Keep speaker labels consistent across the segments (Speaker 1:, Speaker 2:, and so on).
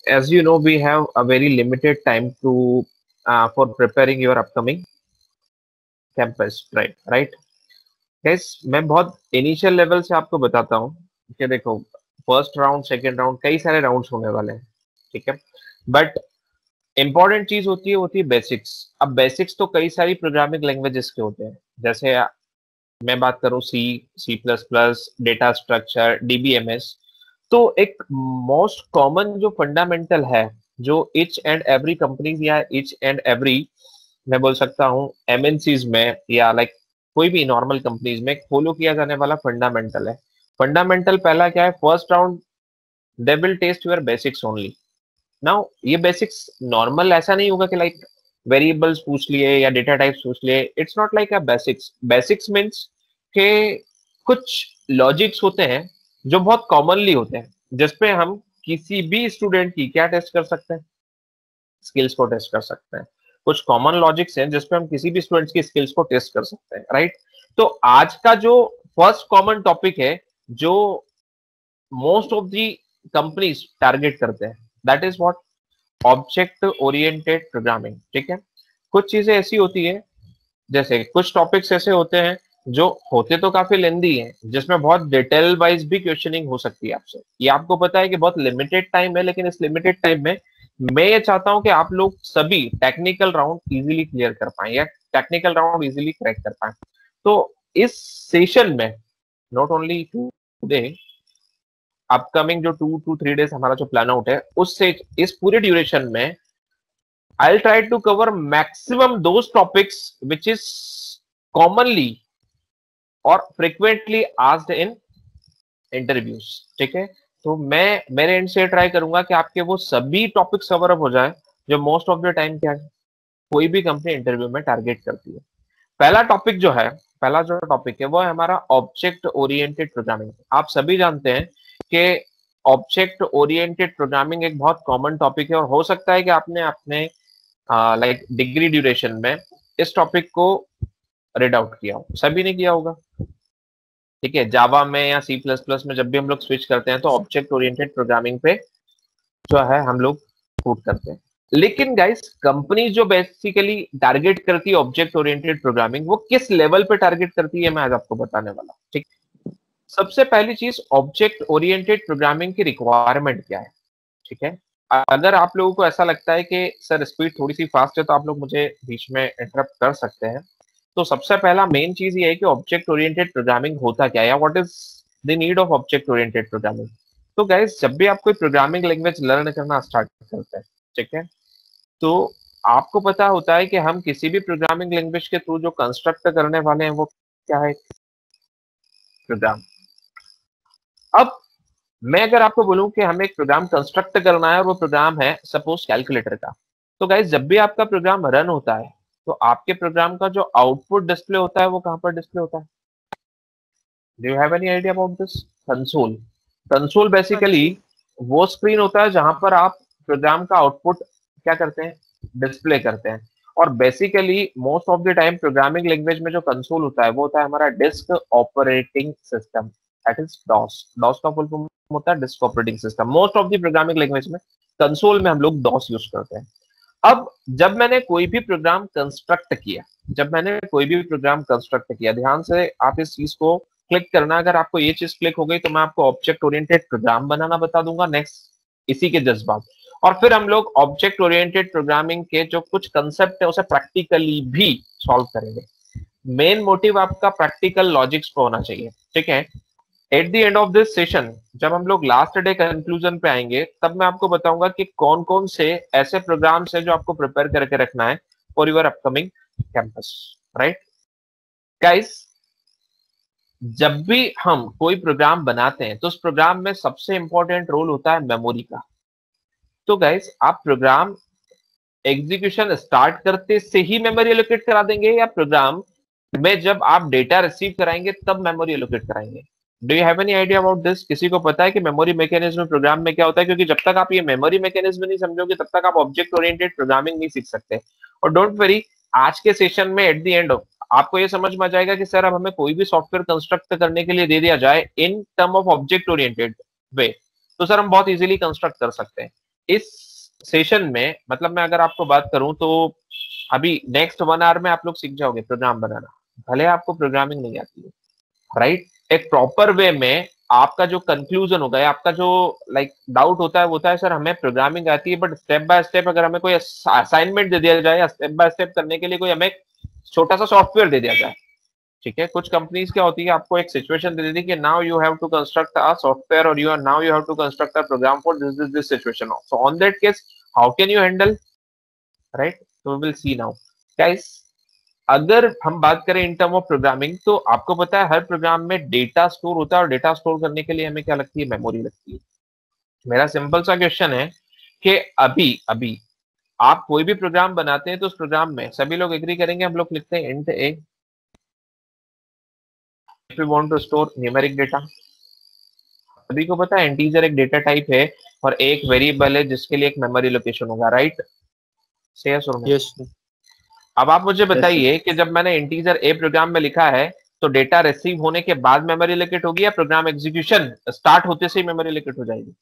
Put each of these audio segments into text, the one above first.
Speaker 1: as you know, we have a very limited time to for preparing your upcoming campus, right? Guys, मैं बहुत initial level से आपको बताता हूँ कि देखो, फर्स्ट राउंड, सेकेंड राउंड, कई सारे राउंड्स होने वाले हैं, ठीक है। बट इंपॉर्टेंट चीज होती है बेसिक्स। अब बेसिक्स तो कई सारी प्रोग्रामिंग लैंग्वेजेस के होते हैं, जैसे मैं बात करूं C plus plus, data structure, DBMS. तो एक मोस्ट कॉमन जो फंडामेंटल है, जो इच एंड एवरी कंपनी या इच एंड एवरी, मैं बोल सकता हूँ एमएनसीज में या लाइक कोई भी नॉर्मल कंपनीज में फॉलो किया जाने वाला फंडामेंटल है। फंडामेंटल पहला क्या है? First round they will test your basics only. Now ये बेसिक्स नॉर्मल ऐसा नहीं होगा कि लाइक वेरिएबल्स पूछ लिए या डेटा टाइप्स पूछ लिए। It's not like a basics. Basics means के कुछ लॉजिक्स होते हैं जो बहुत कॉमनली होते हैं, जिसपे हम किसी भी स्टूडेंट की क्या टेस्ट कर सकते हैं? स्किल्स को टेस्ट कर सकते हैं। कुछ कॉमन लॉजिक्स हैं जिसपे हम किसी भी स्टूडेंट्स की स्किल्स को टेस्ट कर सकते हैं, राइट? तो आज का जो फर्स्ट कॉमन टॉपिक है, जो most of the companies target करते हैं, that is what? Object oriented programming, ठीक है। कुछ चीजें ऐसी होती है, जैसे कुछ टॉपिक्स ऐसे होते हैं जो होते तो काफी लेंदी हैं, जिसमें बहुत डिटेल वाइज भी क्वेश्चनिंग हो सकती है आपसे। ये आपको पता है कि बहुत लिमिटेड टाइम है, लेकिन इस लिमिटेड टाइम में मैं ये चाहता हूं कि आप लोग सभी टेक्निकल राउंड इजीली क्लियर कर पाए या टेक्निकल राउंड इजीली क्रैक कर पाए। तो इस सेशन में, नॉट ओनली टुडे, अपकमिंग जो 2 to 3 डेज हमारा जो प्लान आउट है, उससे इस पूरे ड्यूरेशन में I'll try to cover maximum those topics which is commonly or frequently asked in interviews, ठीक है। तो मैं मेरे एंड से ट्राई करूंगा कि आपके वो सभी टॉपिक्स कवर अप हो जाए जो मोस्ट ऑफ द टाइम क्या है, कोई भी कंपनी इंटरव्यू में टारगेट करती है। पहला टॉपिक जो है, पहला जो टॉपिक है वो है हमारा ऑब्जेक्ट ओरिएंटेड प्रोग्रामिंग। आप सभी जानते हैं कि ऑब्जेक्ट ओरिएंटेड प्रोग्रामिंग एक बहुत कॉमन टॉपिक है, और हो सकता है कि आपने अपने लाइक डिग्री ड्यूरेशन में इस टॉपिक को रीड आउट किया हो। सभी ने किया होगा, ठीक है। जावा में या सी प्लस प्लस में जब भी हम लोग स्विच करते हैं तो ऑब्जेक्ट ओरिएंटेड प्रोग्रामिंग पे जो है हम लोग पुट करते हैं। लेकिन गाइस, कंपनी जो बेसिकली टारगेट करती है ऑब्जेक्ट ओरिएंटेड प्रोग्रामिंग, वो किस लेवल पे टारगेट करती है, मैं आज आपको बताने वाला हूं, ठीक। सबसे पहली चीज, ऑब्जेक्ट ओरिएंटेड प्रोग्रामिंग की रिक्वायरमेंट क्या है, ठीक है। अगर आप लोगों को ऐसा लगता है कि सर स्पीड थोड़ी सी फास्ट है, तो आप लोग मुझे बीच में इंटरप्ट कर सकते हैं। तो सबसे पहला मेन चीज ये है कि ऑब्जेक्ट ओरिएंटेड प्रोग्रामिंग होता क्या है, या what is the need of object oriented programming. तो गाइस, जब भी आप कोई प्रोग्रामिंग लैंग्वेज लर्न करना स्टार्ट करते हैं, ठीक है, तो आपको पता होता है कि हम किसी भी प्रोग्रामिंग लैंग्वेज के थ्रू जो कंस्ट्रक्ट करने वाले हैं वो क्या है? प्रोग्राम। अब मैं अगर आपको बोलूं कि हमें एक प्रोग्राम कंस्ट्रक्ट करना है और वो प्रोग्राम है सपोज कैलकुलेटर का, तो गाइस, जब भी आपका प्रोग्राम रन होता है तो आपके प्रोग्राम का जो आउटपुट डिस्प्ले होता है वो कहां पर डिस्प्ले होता है? Do you have any idea about this? Console. Console
Speaker 2: हाँ
Speaker 1: बेसिकली
Speaker 2: जी।
Speaker 1: वो स्क्रीन होता है जहां पर आप प्रोग्राम का आउटपुट क्या करते हैं? डिस्प्ले करते हैं। और basically most of the time programming language में जो कंसोल होता है वो होता है हमारा disk operating system, that is DOS. DOS का फुल फॉर्म होता है disk operating system. Most of the programming language में कंसोल में हम लोग डॉस यूज करते हैं। अब जब मैंने कोई भी प्रोग्राम कंस्ट्रक्ट किया, ध्यान से आप इस चीज को क्लिक करना। अगर आपको ये चीज क्लिक हो गई तो मैं आपको ऑब्जेक्ट ओरिएंटेड प्रोग्राम बनाना बता दूंगा नेक्स्ट, इसी के जस्ट बाद। और फिर हम लोग ऑब्जेक्ट ओरिएंटेड प्रोग्रामिंग के जो कुछ कंसेप्ट है उसे प्रैक्टिकली भी सॉल्व करेंगे। मेन मोटिव आपका प्रैक्टिकल लॉजिक्स पे होना चाहिए, ठीक है। At the end of this session, जब हम लोग लास्ट डे कंक्लूजन पे आएंगे, तब मैं आपको बताऊंगा कि कौन कौन से ऐसे प्रोग्राम्स हैं जो आपको प्रिपेयर करके रखना है for your upcoming campus, right guys. जब भी हम कोई प्रोग्राम बनाते हैं तो उस प्रोग्राम में सबसे इंपॉर्टेंट रोल होता है मेमोरी का। तो गाइस, आप प्रोग्राम एग्जीक्यूशन स्टार्ट करते से ही मेमोरी एलोकेट करा देंगे, या प्रोग्राम में जब आप डेटा रिसीव कराएंगे तब मेमोरी एलोकेट कराएंगे? Do you have any idea about this? किसी को पता है कि मेमोरी मैकेनिज्म प्रोग्राम में क्या होता है? क्योंकि जब तक आप ये मेमोरी मैकेनिज्म नहीं समझोगे तब तक आप ऑब्जेक्ट ओरिएंटेड प्रोग्रामिंग नहीं सीख सकते। और डोंट वरी, आज के सेशन में एट द एंड आपको ये समझ में आ जाएगा कि सर अब हमें कोई भी सॉफ्टवेयर कंस्ट्रक्ट करने के लिए दे दिया जाए in term of object oriented way, तो सर हम बहुत इजीली कंस्ट्रक्ट कर सकते हैं। इस सेशन में मतलब मैं अगर आपको बात करूं तो अभी नेक्स्ट 1 आवर में आप लोग सीख जाओगे प्रोग्राम बनाना, भले आपको प्रोग्रामिंग नहीं आती है, राइट। एक प्रॉपर वे में आपका जो कंक्लूजन होगा या आपका जो डाउट होता है वो होता है सर हमें प्रोग्रामिंग आती है बट स्टेप बाय स्टेप अगर हमें कोई असाइनमेंट दे दिया जाए या स्टेप बाय स्टेप करने के लिए कोई हमें छोटा सा सॉफ्टवेयर दे दिया जाए, ठीक है। कुछ कंपनीज क्या होती है आपको एक सिचुएशन दे देती है कि now you have to construct a software और now you have to construct a program for this situation, so on that case how can you handle, right. तो we will see now guys. अगर हम बात करें इन term of programming तो आपको पता है हर प्रोग्राम में डेटा स्टोर होता है और डेटा स्टोर करने के लिए हमें क्या लगती है, मेमोरी लगती है। मेरा सिंपल सा क्वेश्चन है कि अभी अभी आप कोई भी प्रोग्राम बनाते हैं तो उस प्रोग्राम में सभी लोग एग्री करेंगे, हम लोग लिखते हैं int a if we want to store numeric data. सभी को पता है इंटीजर एक डेटा टाइप है और एक वेरिएबल है जिसके लिए एक मेमोरी लोकेशन होगा, राइट। से यस और नो?
Speaker 2: यस
Speaker 1: अब आप मुझे बताइए कि जब मैंने इंटीजर ए प्रोग्राम में लिखा है तो डेटा रिसीव होने के बाद मेमोरी लोकेट होगी या प्रोग्राम एग्जीक्यूशन स्टार्ट होते से ही मेमोरी लोकेट हो जाएगी?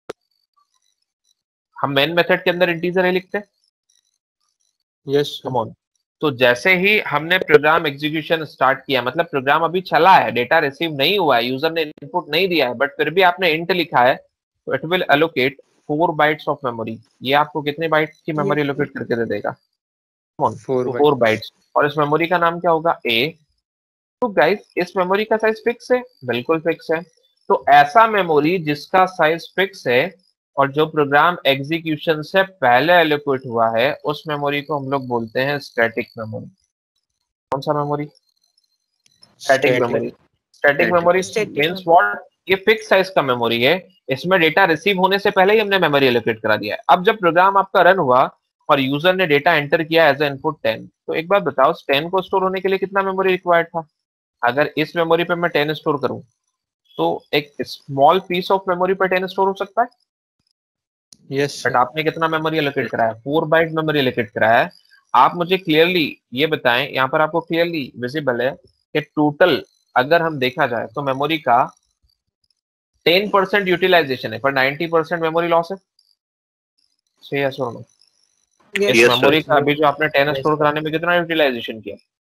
Speaker 1: हम मेन मेथड के अंदर इंटीजर ए लिखते हैं,
Speaker 2: यस
Speaker 1: कम ऑन। तो जैसे ही हमने प्रोग्राम एग्जीक्यूशन स्टार्ट किया मतलब प्रोग्राम अभी चला है, डेटा रिसीव नहीं हुआ है, यूजर ने इनपुट नहीं दिया है, बट फिर भी आपने इंट लिखा है तो it will allocate 4 bytes of memory. ये आपको कितने बाइट्स की मेमोरी एलोकेट करके दे देगा? 4 बाइट्स। और इस मेमोरी का नाम क्या होगा? ए। तो गाइस इस मेमोरी का साइज फिक्स है? बिल्कुल फिक्स है। तो ऐसा मेमोरी जिसका साइज फिक्स है और जो प्रोग्राम एग्जीक्यूशन से पहले एलोकेट हुआ है उस मेमोरी को हम लोग बोलते हैं स्टैटिक मेमोरी। कौन सा memory? Static memory. Static memory means what? ये फिक्स साइज का मेमोरी है, इसमें डेटा रिसीव होने से पहले ही हमने मेमोरी एलोकेट करा दिया है। अब जब प्रोग्राम आपका रन हुआ और यूजर ने डेटा एंटर किया एज ए इनपुट 10, तो एक बार बताओ 10 को स्टोर होने के लिए कितना मेमोरी रिक्वायर्ड था? अगर इस मेमोरी पे मैं 10 स्टोर करूं तो एक स्मॉल पीस ऑफ मेमोरी पे 10 स्टोर हो सकता है।
Speaker 2: यस
Speaker 1: बट आपने कितना मेमोरी एलोकेट कराया? 4 बाइट मेमोरी एलोकेट कराया है। आप मुझे क्लियरली ये बताएं, यहाँ पर आपको क्लियरली विजिबल है कि टोटल अगर हम देखा जाए तो मेमोरी का 10% यूटिलाइजेशन है पर 90% मेमोरी लॉस है। यस और नो? इस मेमोरी का अभी जो आपने 10 स्टोर कराने में कितना यूटिलाइजेशन किया?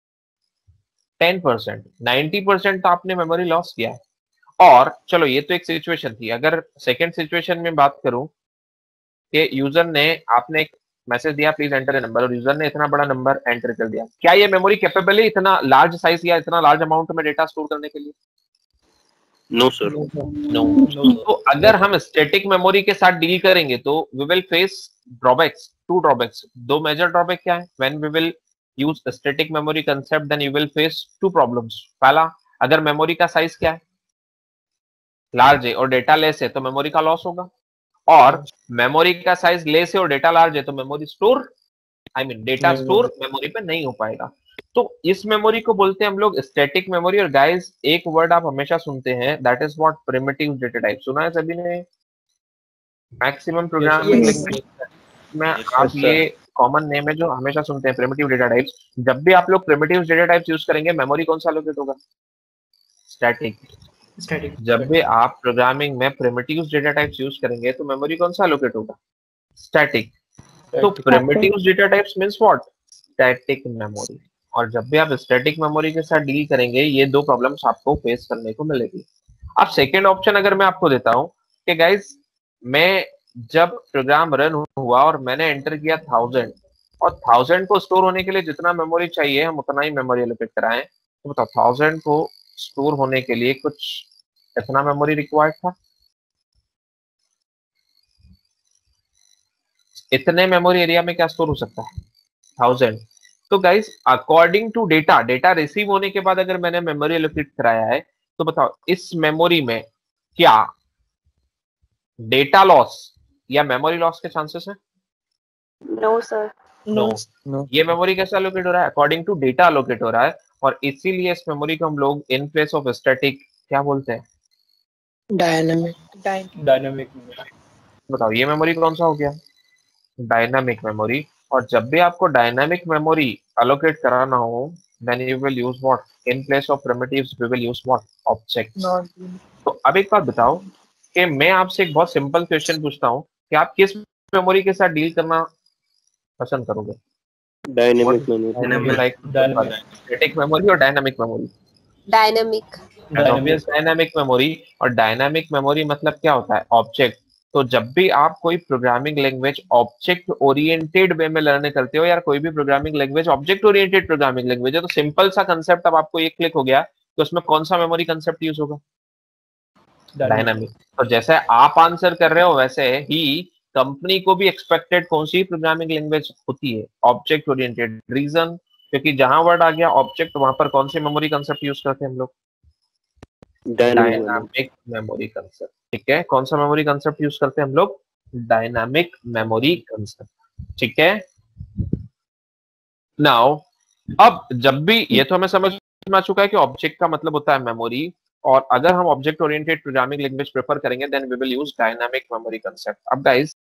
Speaker 1: 10%। 90% तो आपने मेमोरी लॉस किया है। और चलो ये तो एक सिचुएशन थी। अगर सेकंड सिचुएशन में बात करूं कि यूजर ने आपने एक मैसेज दिया प्लीज एंटर ए नंबर और यूजर ने इतना बड़ा नंबर एंटर कर दिया, क्या ये मेमोरी कैपेबल है इतना लार्ज साइज या इतना लार्ज अमाउंट में डेटा स्टोर करने के लिए?
Speaker 3: No sir.
Speaker 1: नो। तो अगर हम स्टैटिक मेमोरी के साथ डील करेंगे तो we will face drawbacks, 2 drawbacks. 2 major drawback क्या है? When we will use static memory concept then you will face 2 problems. पहला, अगर मेमोरी का साइज क्या है, लार्ज है और डेटा लेस है तो मेमोरी का लॉस होगा। और मेमोरी का साइज लेस है और डेटा लार्ज है तो memory store data store memory पे नहीं हो पाएगा। तो इस मेमोरी को बोलते हैं हम लोग स्टैटिक मेमोरी। और गाइस एक वर्ड आप हमेशा सुनते हैं that is what? Primitive data type. सुना है सभी ने? मैक्सिमम प्रोग्रामिंग लैंग्वेज में आप ये कॉमन नेम है जो हमेशा सुनते हैं, प्रिमिटिव डेटा टाइप्स। जब भी आप लोग प्रिमिटिव डेटा टाइप्स यूज करेंगे मेमोरी कौन सा लोकेट होगा? स्टैटिक। जब भी आप प्रोग्रामिंग में प्रिमिटिव डेटा टाइप्स यूज करेंगे तो मेमोरी कौन सा लोकेट होगा? स्टैटिक। तो primitive data types means what? Static memory. और जब भी आप स्टैटिक मेमोरी के साथ डील करेंगे ये 2 प्रॉब्लम्स आपको फेस करने को मिलेगी। अब सेकेंड ऑप्शन अगर मैं आपको देता हूं कि गाइस मैं जब प्रोग्राम रन हुआ और मैंने एंटर किया 1000 और 1000 को स्टोर होने के लिए जितना मेमोरी चाहिए हम उतना ही मेमोरी एलोकेट कराएं, तो बताओ 1000 को स्टोर होने के लिए कुछ कितना मेमोरी रिक्वायर्ड था? इतने मेमोरी एरिया में क्या स्टोर हो सकता है? 1000। तो guys according to data, data receive होने के बाद अगर मैंने मेमोरी एलोकेट कराया है तो बताओ इस मेमोरी में क्या डेटा लॉस या मेमोरी लॉस के चांसेस हैं?
Speaker 4: No sir.
Speaker 1: नो। ये मेमोरी कैसे एलोकेट हो रहा है? अकॉर्डिंग टू डेटा एलोकेट हो रहा है। और इसीलिए इस मेमोरी को हम लोग इन प्लेस ऑफ स्टैटिक क्या बोलते हैं?
Speaker 2: डायनामिक।
Speaker 1: बताओ ये मेमोरी कौन सा हो गया? Dynamic memory. और जब भी आपको डायनामिक मेमोरी एलोकेट कराना हो then you will use what? In place of primitives we will use what? Objects. तो अब एक बात बताओ कि मैं आपसे एक बहुत सिंपल क्वेश्चन पूछता हूँ कि आप किस मेमोरी के साथ डील करना पसंद करोगे?
Speaker 3: Dynamic memory.
Speaker 1: Like static memory और dynamic memory?
Speaker 4: Dynamic.
Speaker 1: Dynamic memory. और डायनामिक मेमोरी मतलब क्या होता है? ऑब्जेक्ट। तो जब भी आप कोई programming language object oriented way में लर्न करते हो, यार कोई भी programming language object oriented programming language है, तो सिंपल सा कंसेप्ट अब आपको ये क्लिक हो गया कि उसमें कौन सा मेमोरी कंसेप्ट यूज होगा? डायनामिक। तो जैसे आप आंसर कर रहे हो वैसे ही कंपनी को भी एक्सपेक्टेड कौन सी प्रोग्रामिंग लैंग्वेज होती है? Object oriented. रीजन, क्योंकि जहां वर्ड आ गया ऑब्जेक्ट वहां पर कौन सी मेमोरी कंसेप्ट यूज करते हैं हम लोग? Dynamic memory concept. ठीक है, कौन सा मेमोरी कंसेप्ट यूज करते हैं हम लोग? Dynamic memory concept. ठीक है, नाउ अब जब भी ये तो हमें समझ में आ चुका है कि ऑब्जेक्ट का मतलब होता है मेमोरी, और अगर हम object oriented programming language prefer करेंगे then we will use dynamic memory concept. अब गाइस